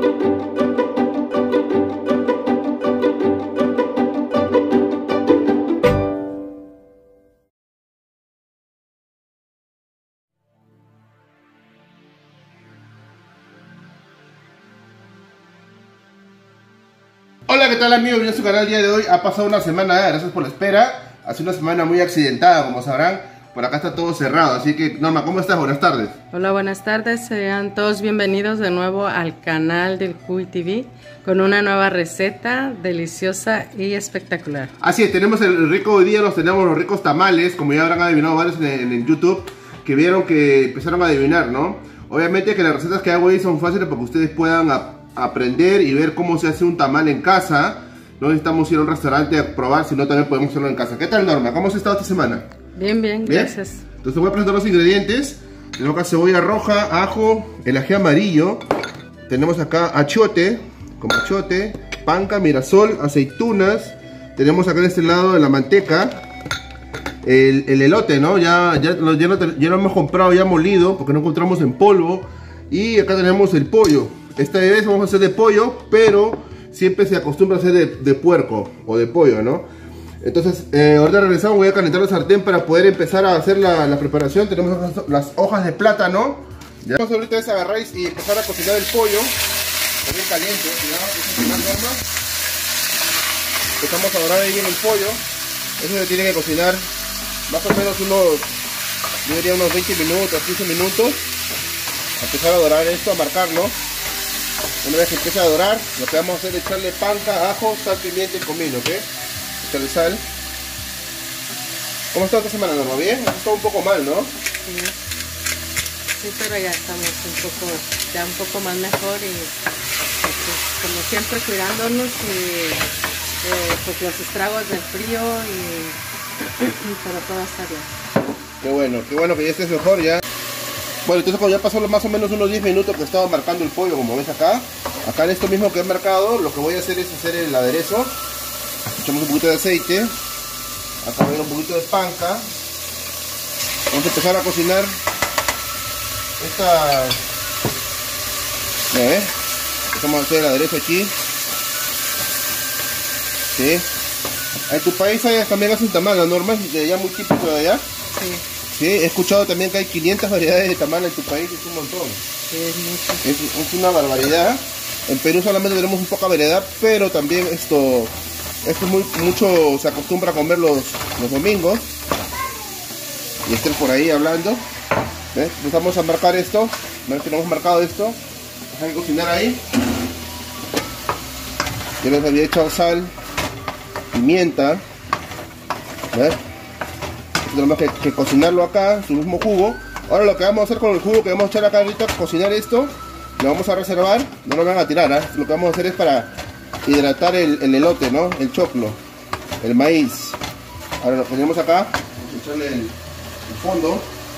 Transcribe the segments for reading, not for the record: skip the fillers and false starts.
Hola, ¿qué tal amigos? Bienvenidos a su canal. El día de hoy ha pasado una semana, gracias por la espera. Ha sido una semana muy accidentada, como sabrán. Por acá está todo cerrado, así que Norma, ¿cómo estás? Buenas tardes. Hola, buenas tardes. Sean todos bienvenidos de nuevo al canal del Cuy TV con una nueva receta deliciosa y espectacular. Así es, tenemos el rico hoy día, tenemos los ricos tamales, como ya habrán adivinado varios en YouTube, que vieron que empezaron a adivinar, ¿no? Obviamente que las recetas que hago hoy son fáciles para que ustedes puedan aprender y ver cómo se hace un tamal en casa. No necesitamos ir a un restaurante a probar, sino también podemos hacerlo en casa. ¿Qué tal, Norma? ¿Cómo has estado esta semana? Bien, bien, gracias. Entonces voy a presentar los ingredientes. Tenemos acá cebolla roja, ajo, el ají amarillo. Tenemos acá achiote, como achiote, panca, mirasol, aceitunas. Tenemos acá en este lado la manteca. El elote, ¿no? Ya lo hemos comprado ya molido, porque no encontramos en polvo. Y acá tenemos el pollo. Esta vez vamos a hacer de pollo, pero siempre se acostumbra a hacer de puerco o de pollo, ¿no? Entonces, ahorita regresamos, voy a calentar la sartén para poder empezar a hacer la preparación. Tenemos las hojas de plátano. Ya. Vamos ahorita a agarrar y empezar a cocinar el pollo. Está bien caliente, cuidado, empezamos a dorar ahí bien el pollo. Eso se tiene que cocinar más o menos yo diría unos 20 minutos, 15 minutos. A empezar a dorar esto, a marcarlo. Una vez que empiece a dorar, lo que vamos a hacer es echarle panca, ajo, sal, pimienta y comino, ¿ok? Echarle sal. ¿Cómo está esta semana, Norma? ¿Bien? Está un poco mal, ¿no? Sí, pero ya estamos un poco más mejor y pues, como siempre cuidándonos y pues los estragos del frío pero todo está bien. Qué bueno que ya estés mejor ya. Bueno, entonces cuando ya pasó más o menos unos 10 minutos que estaba marcando el pollo, como ves acá en esto mismo que he marcado, lo que voy a hacer es hacer el aderezo. Echamos un poquito de aceite, acá voy a un poquito de panca. Vamos a empezar a cocinar esta... Empezamos a hacer el aderezo aquí. ¿Sí? En tu país también hacen tamal, ¿no, Norma? Ya muy típico de allá. Sí. Sí, he escuchado también que hay 500 variedades de tamal en tu país, es un montón. Sí, es mucho. Es una barbaridad. En Perú solamente tenemos un poca variedad, pero también esto mucho se acostumbra a comer los domingos. Y estén por ahí hablando. ¿Ves? Empezamos a marcar esto. Una vez que hemos marcado esto, dejar de cocinar ahí. Yo les había echado sal, pimienta. ¿Ves? Tenemos que cocinarlo acá, su mismo jugo. Ahora lo que vamos a hacer con el jugo que vamos a echar acá ahorita, cocinar esto, lo vamos a reservar, no lo van a tirar, ¿eh? Lo que vamos a hacer es para hidratar el elote, ¿no? El choclo, el maíz. Ahora lo ponemos acá, vamos a echarle el fondo.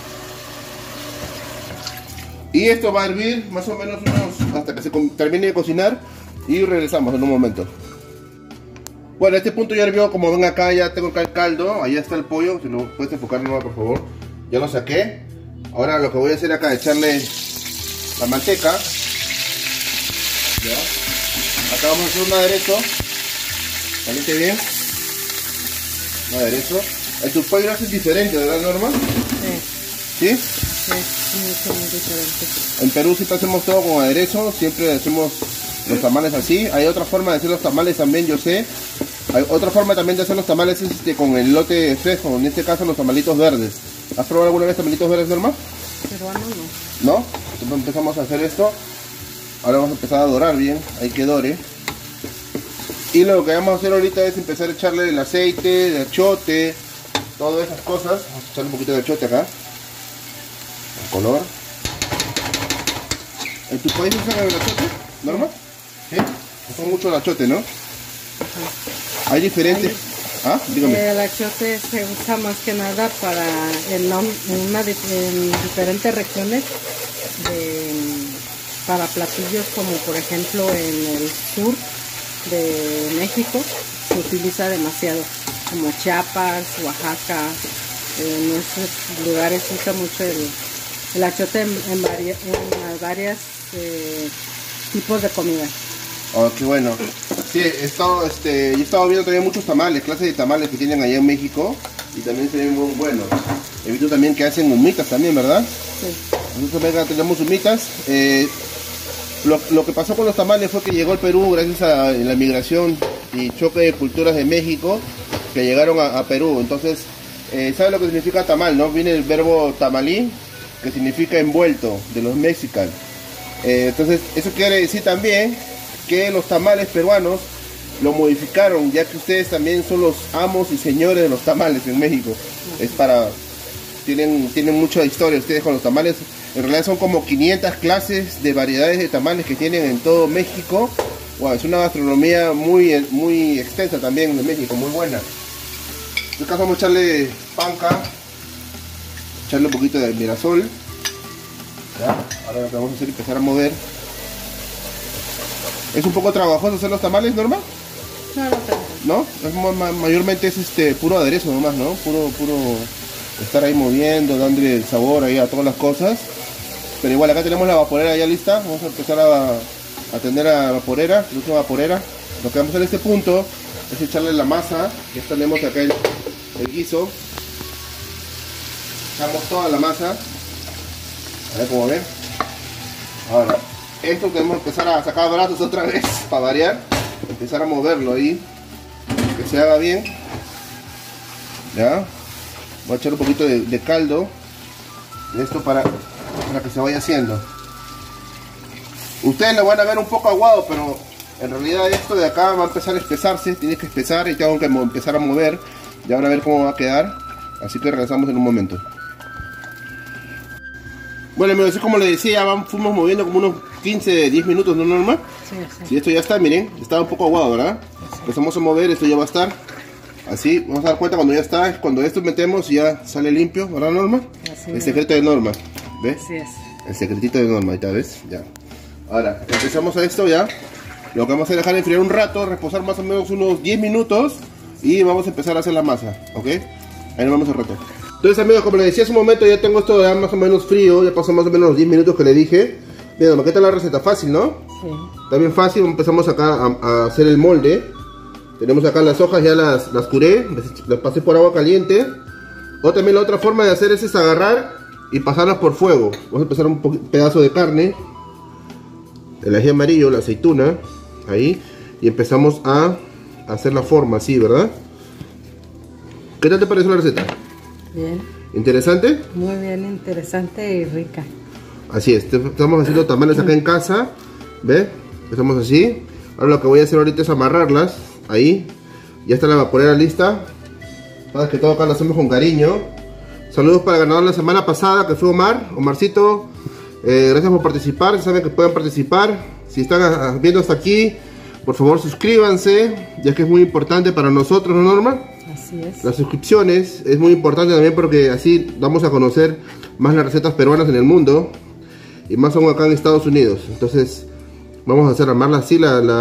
Y esto va a hervir más o menos hasta que se termine de cocinar y regresamos en un momento. Bueno, a este punto ya hirvió, como ven acá ya tengo acá el caldo, ahí está el pollo, si no puedes enfocarlo por favor. Ya lo saqué. Ahora lo que voy a hacer acá es echarle la manteca. ¿Ya? Acá vamos a hacer un aderezo. Caliente bien. Un aderezo. En tu país lo haces diferente, ¿verdad, Norma? Sí. ¿Sí? Sí, muy diferente. En Perú siempre hacemos todo con aderezo, siempre hacemos los tamales así. Hay otra forma de hacer los tamales también, yo sé. Hay otra forma también de hacer los tamales es con el elote fresco, en este caso los tamalitos verdes. ¿Has probado alguna vez tamalitos verdes, Norma? Peruano no. ¿No? Entonces empezamos a hacer esto. Ahora vamos a empezar a dorar bien, hay que dore. Y lo que vamos a hacer ahorita es empezar a echarle el aceite, el achiote, todas esas cosas. Vamos a echarle un poquito de achiote acá. El color. ¿En tu país usan el achiote, Norma? ¿Sí? Usan mucho el achiote, ¿no? Ajá. Hay diferentes... ¿Ah? Dígame. El achiote se usa más que nada para en diferentes regiones para platillos como por ejemplo en el sur de México se utiliza demasiado, como Chiapas, Oaxaca, en esos lugares se usa mucho el achiote en varias tipos de comida. Oh, qué bueno. Sí, yo he estado viendo también muchos tamales, clases de tamales que tienen allá en México y también se ven muy buenos. He visto también que hacen humitas también, ¿verdad? Sí. Nosotros acá tenemos humitas. Lo que pasó con los tamales fue que llegó al Perú gracias a la migración y choque de culturas de México que llegaron a Perú. Entonces, ¿sabe lo que significa tamal, no? Viene el verbo tamalí, que significa envuelto, de los mexicanos. Entonces, eso quiere decir también que los tamales peruanos lo modificaron, ya que ustedes también son los amos y señores de los tamales en México. Es para... Tienen mucha historia ustedes con los tamales. En realidad son como 500 clases de variedades de tamales que tienen en todo México. Wow, es una gastronomía muy extensa también en México, muy buena. En este caso vamos a echarle panca, echarle un poquito de mirasol. ¿Ya? Ahora lo que vamos a hacer es empezar a mover. ¿Es un poco trabajoso hacer los tamales, Norma? No, no tanto. ¿No? Es mayormente es puro aderezo nomás, ¿no? Puro estar ahí moviendo, dándole el sabor ahí a todas las cosas. Pero igual acá tenemos la vaporera ya lista. Vamos a empezar a atender a la vaporera, la última vaporera. Lo que vamos a hacer en este punto es echarle la masa. Ya tenemos acá el guiso. Echamos toda la masa. A ver cómo ven. Ahora, esto tenemos que empezar a sacar brazos otra vez para variar. Empezar a moverlo ahí, que se haga bien. Ya. Voy a echar un poquito de caldo. Esto para que se vaya haciendo. Ustedes lo van a ver un poco aguado, pero en realidad esto de acá va a empezar a espesarse. Tiene que espesar y tengo que empezar a mover. Ya van a ver cómo va a quedar. Así que regresamos en un momento. Bueno amigos, así como les decía, fuimos moviendo como unos 15-10 minutos, ¿no, Norma? Sí, sí. Si esto ya está, miren, estaba un poco aguado, ¿verdad? Sí. Empezamos a mover, esto ya va a estar. Así, vamos a dar cuenta cuando ya está, cuando esto metemos ya sale limpio, ¿verdad, Norma? Así el es. secreto de Norma, ¿ves? Así es. El secretito de Norma, ahorita, ¿ves? Ya. Ahora, empezamos a esto ya. Lo que vamos a dejar enfriar un rato, reposar más o menos unos 10 minutos y vamos a empezar a hacer la masa, ¿ok? Ahí nos vemos al rato. Entonces amigos, como les decía hace un momento, ya tengo esto ya más o menos frío, ya pasó más o menos los 10 minutos que le dije. Bien, ¿qué tal la receta? Fácil, ¿no? Sí. Está bien fácil, empezamos acá a hacer el molde. Tenemos acá las hojas, ya las curé, las pasé por agua caliente. O también la otra forma de hacer es agarrar y pasarlas por fuego. Vamos a empezar un pedazo de carne, el ají amarillo, la aceituna, ahí. Y empezamos a hacer la forma así, ¿verdad? ¿Qué tal te pareció la receta? Bien. ¿Interesante? Muy bien, interesante y rica. Así es, estamos haciendo tamales acá en casa. ¿Ve? Empezamos así. Ahora lo que voy a hacer ahorita es amarrarlas. Ahí. Ya está la vaporera lista. Sabes que todo acá lo hacemos con cariño. Saludos para el ganador de la semana pasada, que fue Omar. Omarcito, gracias por participar. Saben que pueden participar. Si están viendo hasta aquí, por favor suscríbanse, ya que es muy importante para nosotros, ¿no, Norma? Así es. Las suscripciones es muy importante también porque así vamos a conocer más las recetas peruanas en el mundo y más aún acá en Estados Unidos. Entonces vamos a hacer amarla así,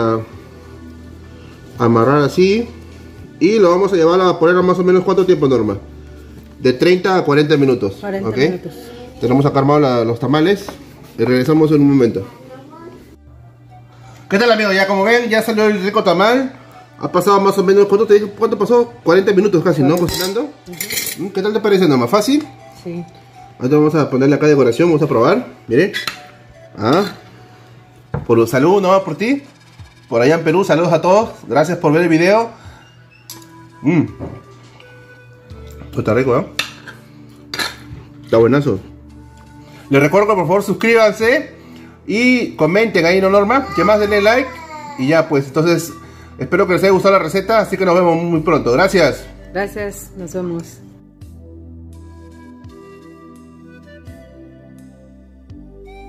amarrar así y lo vamos a llevar a la vaporera más o menos. ¿Cuánto tiempo, Norma? De 30 a 40 minutos. 40 ¿okay? minutos. Tenemos acá armado los tamales y regresamos en un momento. ¿Qué tal amigos? Ya como ven, ya salió el rico tamal. Ha pasado más o menos, ¿cuánto pasó? 40 minutos casi, 40. ¿No? Cocinando. ¿Qué tal te parece, Norma? ¿Fácil? Sí. Ahora vamos a ponerle acá decoración, vamos a probar. Miren. Por salud, ¿no? Por ti. Por allá en Perú, saludos a todos. Gracias por ver el video. Está rico, ¿eh? Está buenazo. Les recuerdo que por favor suscríbanse y comenten ahí, ¿no, Norma? Que más, denle like. Y ya pues, entonces espero que les haya gustado la receta, así que nos vemos muy pronto. Gracias. Gracias, nos vemos.